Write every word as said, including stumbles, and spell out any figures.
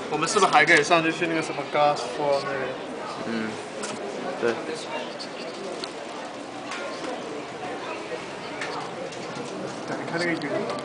我们是不是还可以上去去那个什么 Glass Four 那里？ 嗯，对。 你看那个云。